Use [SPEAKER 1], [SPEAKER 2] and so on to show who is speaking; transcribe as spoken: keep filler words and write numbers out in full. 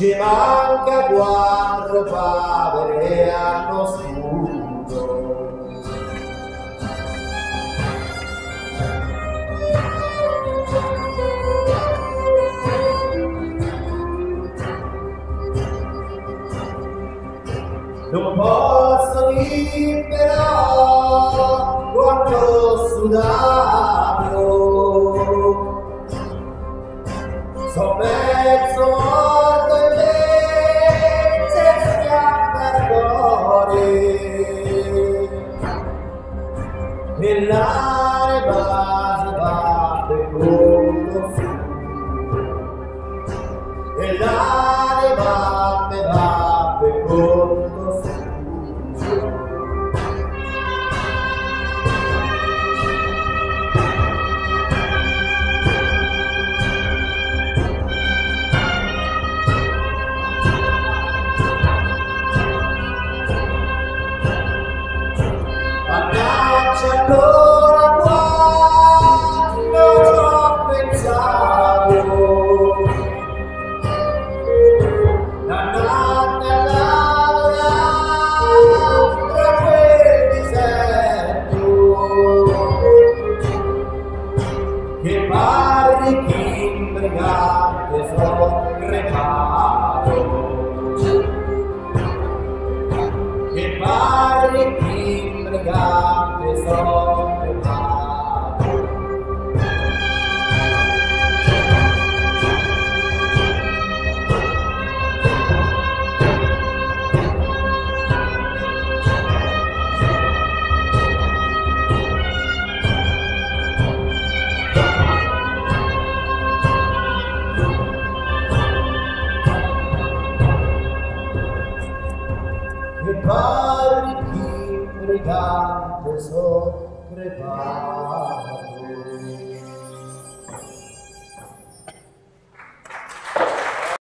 [SPEAKER 1] ci manca quattro povere hanno sputo. Non posso dire però quanto ho sudato, so mezzo morto e me senza perdone, e l'aria base batte contro su, e l'aria batte batte contro su. Allora quando ci ho pensato, la notte a lavorare tra quel deserto, che pare che in brigate sono crepato, che pare che in brigate sono crepato. Che pare che in brigate sono crepato.